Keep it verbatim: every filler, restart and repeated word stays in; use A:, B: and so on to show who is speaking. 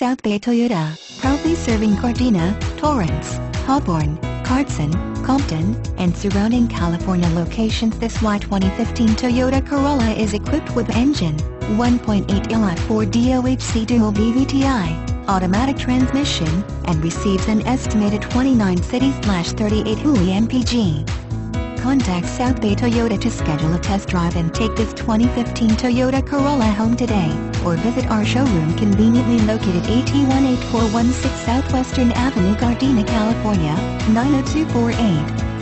A: South Bay Toyota, proudly serving Gardena, Torrance, Hawthorne, Carson, Compton, and surrounding California locations. This Y twenty fifteen Toyota Corolla is equipped with engine, one point eight liter four D O H C dual V V T i, automatic transmission, and receives an estimated twenty-nine city thirty-eight W I M P G. Contact South Bay Toyota to schedule a test drive and take this twenty fifteen Toyota Corolla home today, or visit our showroom conveniently located at one eight four one six Southwestern Avenue, Gardena, California, nine oh two four eight.